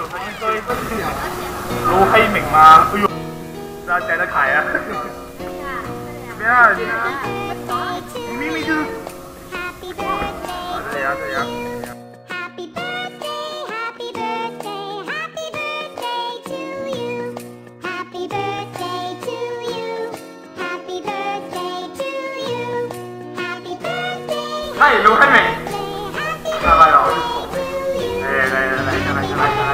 盧希明嘛，哎呦，真係得睇啊！咩啊？你明明就是這樣。嗨，盧希明，拜拜咯！嚟，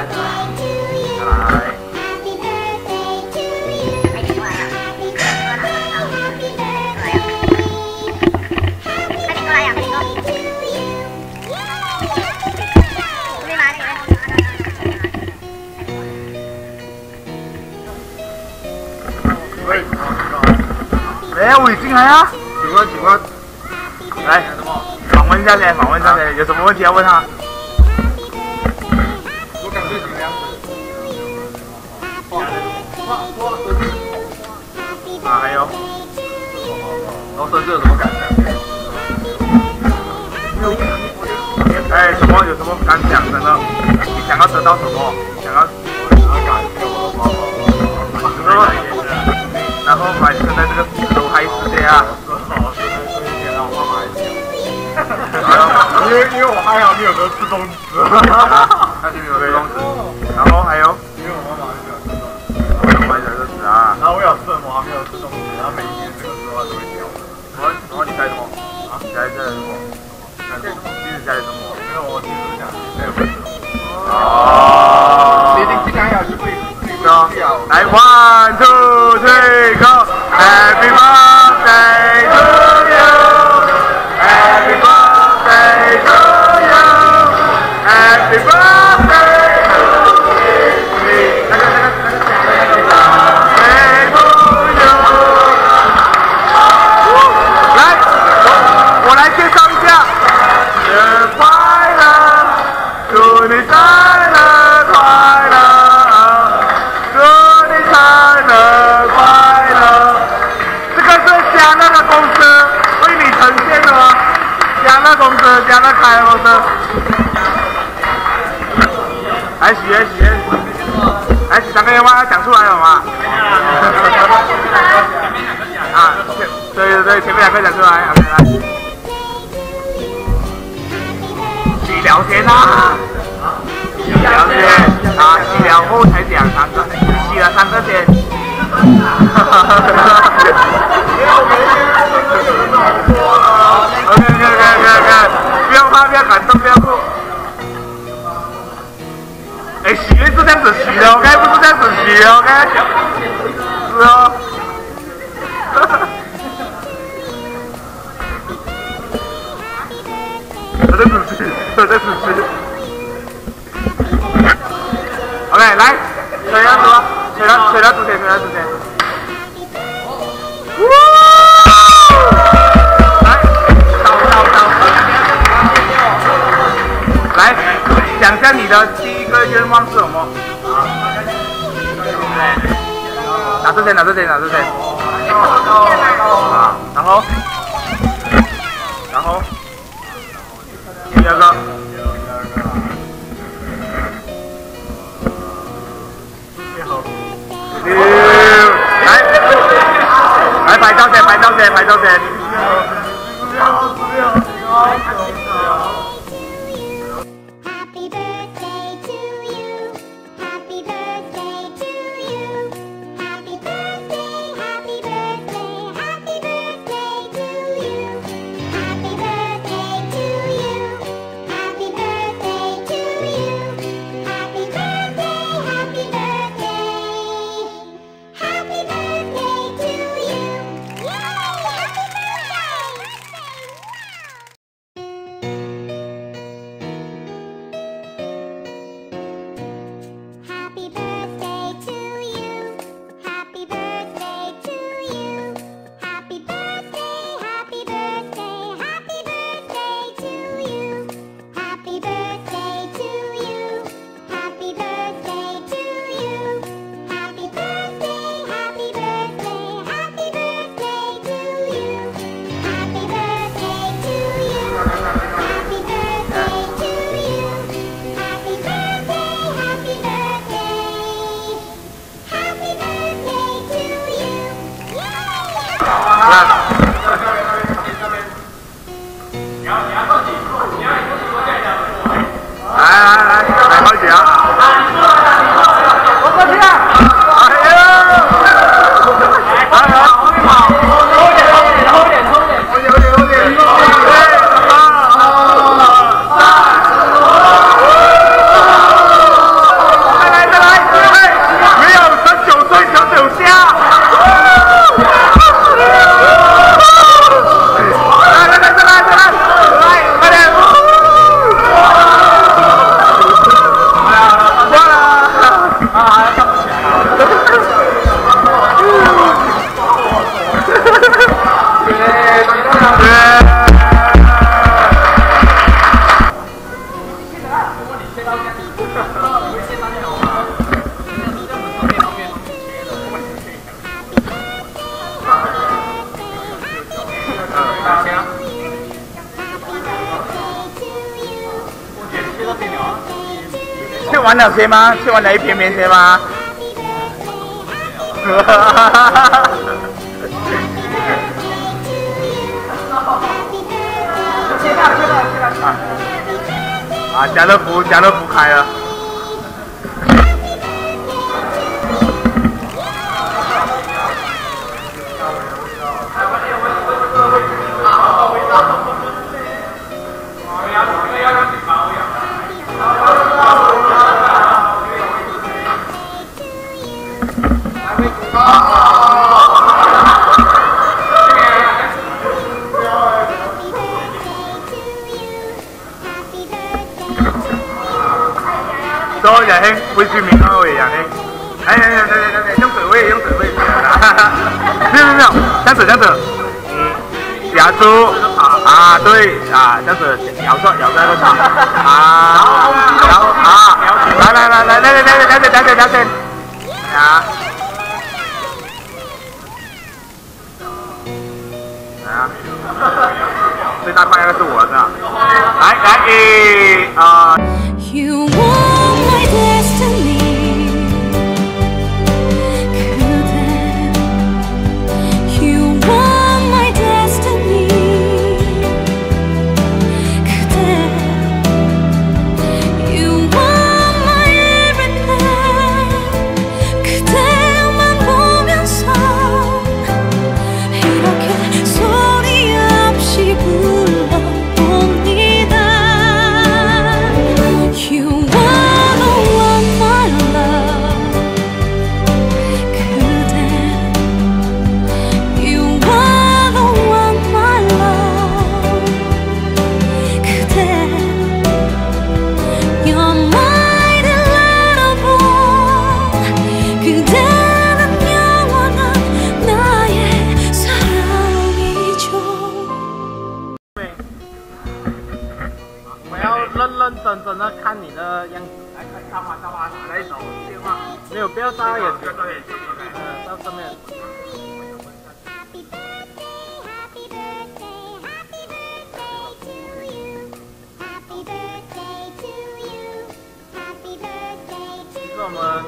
喂，來，我已經來啊！請問，來訪問一下先，有什麼問題要問他？我感覺怎麼樣？啊，還有，然後生日有什麼感想？哎，有什麼感想？真的，你想要得到什麼？想要感謝我的媽媽。然後把你生在這個石頭海世界啊！讓我媽媽來講。因為我還好沒有得吃粽子，那就沒有吃粽子。然後還有，因為我媽媽很喜歡吃粽子，我媽喜歡吃粽子啊。然後我有吃什麼？還沒有吃粽子，然後每一年這個時候都會挑。然後你猜什麼？啊？你猜什麼？其實猜什麼？沒有，我其實想沒有。哦。你已經進來了，就會。來 ，1, 2, 3, go! Happy birthday to you! Happy birthday to you! Happy birthday to you! Birthday to you! 來，我來介紹一下，生日快樂，祝你生日快樂。加那開了的，來許願，來許3個願望要講出來了嗎？啊，對，前面2個講出來 ，OK 來。許聊先啦，許聊先，啊，許聊後才講3個，許了3個先。OK，不要怕，不要感動，不要哭。哎，許願是這樣子許的 ，OK， 不是這樣子許 ，OK。是哦。我在仔細。OK， 來，誰要說？誰要出現？來，講下你的第一個願望是什麼？拿這些。啊，然後，第二個。來拍照先。 吃完了先吗？吃完了一片面先吗？啊，家乐福开了。多日兄，杯煮面嗰位日兄，用水位，没有，这样子，夹住啊，对啊，这样子咬着那个肠啊，然后啊，来，了解啊。最大块那个是我的，来 You want my destiny. 그대, you want my destiny. 그대, you want my everything. 그대만 보면서 이렇게 소리 없이 불러봅니다. You are the one my love. 그대, you are the one my love. 그대, you're my little boy. 그대는 영원한 나의 사랑이죠. 我要认真的看你的样子。 插花，来一首电话。 没有，不要眨眼睛。 到眼睛。 到上面。其实我们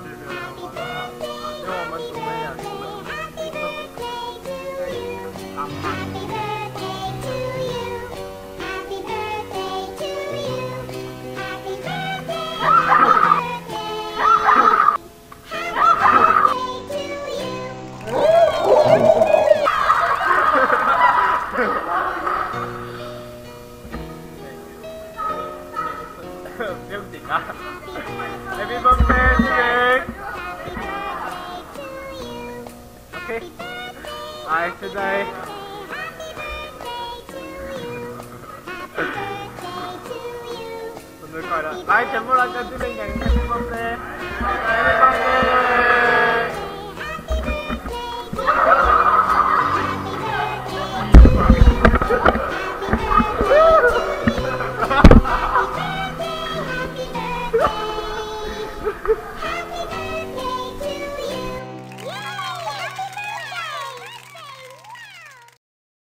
准备了。不用紧啊 ！Happy birthday, Jake! OK， 来，现在。生日快乐！来，全部人跟这边讲 Happy birthday！Happy birthday！